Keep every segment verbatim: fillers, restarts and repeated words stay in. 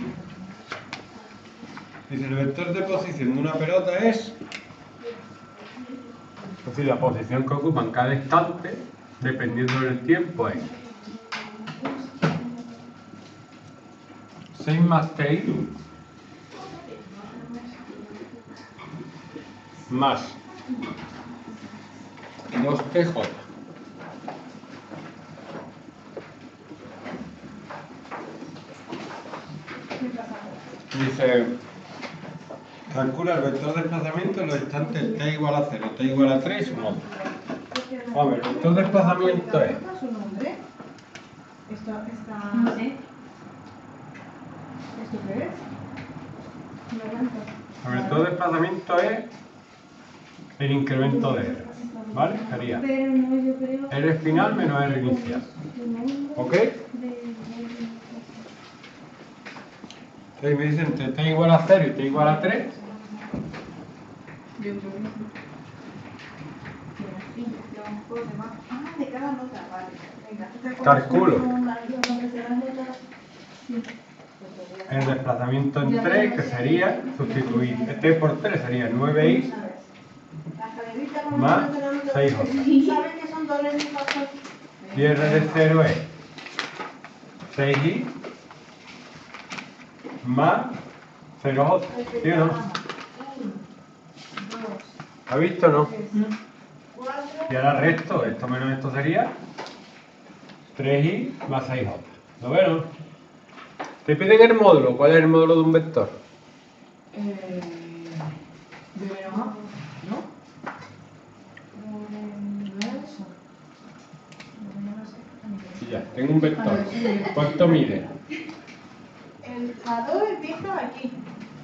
Dice, el vector de posición de una pelota es... Es decir, la posición que ocupa en cada instante, dependiendo del tiempo, es seis más t más dos t j. Dice, calcula el vector de desplazamiento en los instantes t igual a cero, t igual a tres y su nombre. A ver, el vector de desplazamiento es... su nombre? Esto está... No sé. ¿Esto qué es? No cuento. El vector de desplazamiento es el incremento de R, ¿vale? Sería Pero no, yo creo... R final menos R inicial. ¿Ok? Entonces me dicen que t igual a cero y t igual a tres. Yo creo que sí. Ah, de cada nota, vale. Venga. Calculo Sí. el desplazamiento en tres, que sería sustituir t por tres, sería nueve i más seis j. ¿Saben que son dobles y pasos? Y R de cero es seis i más cero j. ¿Sí o no? ¿Ha visto o no? Y ahora resto, esto menos esto sería tres i más seis j. ¿Lo ves, no? Te piden el módulo. ¿Cuál es el módulo de un vector? Eh, de menos A, ¿no? Eso. Y ya, tengo un vector. ¿Cuánto mide? El A dos empieza aquí.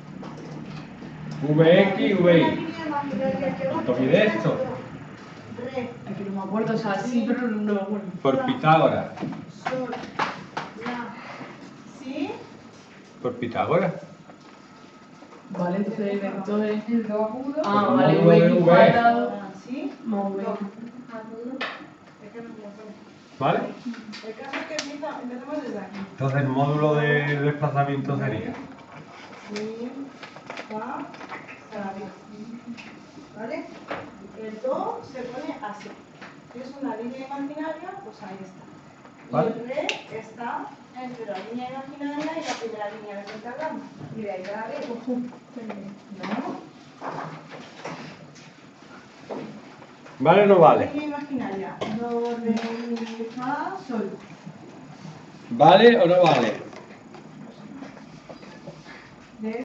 Vx y vi. ¿Cuánto ¿Cuánto mide esto? Aquí no me acuerdo, o sea, sí, pero no me acuerdo. Por Pitágoras. Sol, la, sí. Por Pitágoras. Vale, entonces el vector es... El dos agudo. Ah, El vale, módulo de V V. cuadrado ¿Sí? más V. Es que no me acuerdo. ¿Vale? El caso es que empieza, empezamos desde aquí. Entonces el módulo de desplazamiento sería Sí, va, sabe. ¿Vale? El do se pone así. Si es una línea imaginaria, pues ahí está. Y ¿Vale? el re está entre la línea imaginaria y la primera línea del pentagrama. Y de ahí para arriba. ¿No? ¿Vale o no vale? Línea imaginaria. Do, re, mi, fa, sol. ¿Vale o no vale?